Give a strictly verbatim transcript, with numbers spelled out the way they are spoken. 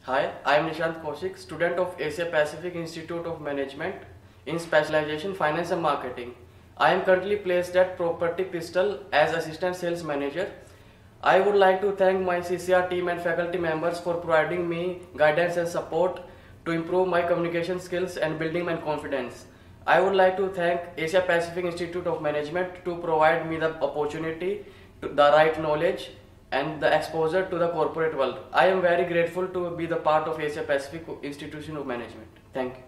Hi, I am Nishant Kaushik, student of Asia Pacific Institute of Management in specialization Finance and Marketing. I am currently placed at Property Pistol as Assistant Sales Manager. I would like to thank my C C R team and faculty members for providing me guidance and support to improve my communication skills and building my confidence. I would like to thank Asia Pacific Institute of Management to provide me the opportunity, to the right knowledge and the exposure to the corporate world. I am very grateful to be the part of Asia Pacific Institution of Management. Thank you.